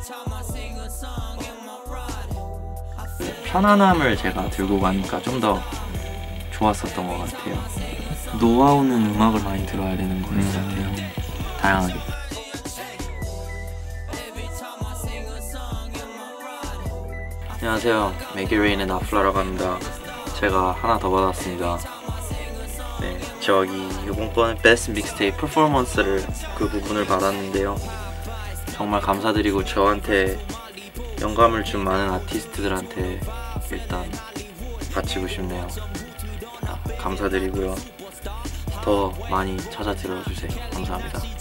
편안함을 제가 들고 가니까 좀 더 좋았었던 것 같아요. 노하우는 음악을 많이 들어야 되는 것 같아요. 다양하게. 안녕하세요, 맥기레인의 나플라라고 합니다. 제가 하나 더 받았습니다. 네, 저기 이번 베스트 믹스테이프 퍼포먼스를 그 부분을 받았는데요. 정말 감사드리고 저한테 영감을 준 많은 아티스트들한테 일단 바치고 싶네요. 감사드리고요. 더 많이 찾아 들어주세요. 감사합니다.